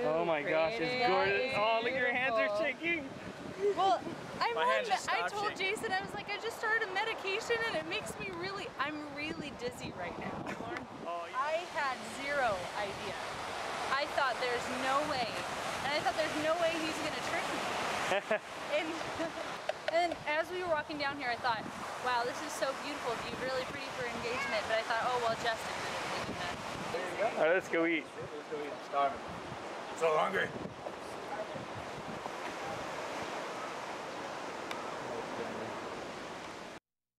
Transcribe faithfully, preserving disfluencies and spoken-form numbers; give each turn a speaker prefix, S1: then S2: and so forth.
S1: Oh my gosh, it's gorgeous. Oh, look, your hands are shaking.
S2: Well, I'm
S3: My
S2: on,
S3: hands just
S2: I
S3: stopped
S2: told
S3: shaking.
S2: Jason, I was like, I just started a medication and it makes me really, I'm really dizzy right now.
S3: Oh, yeah.
S2: I had zero idea. I thought there's no way, and I thought there's no way he's gonna trick me. and, and as we were walking down here, I thought, wow, this is so beautiful. It'd be really pretty for engagement. But I thought, oh well, Justin did it.
S1: All right, let's go eat.
S3: Let's go eat. I'm starving. I'm so hungry.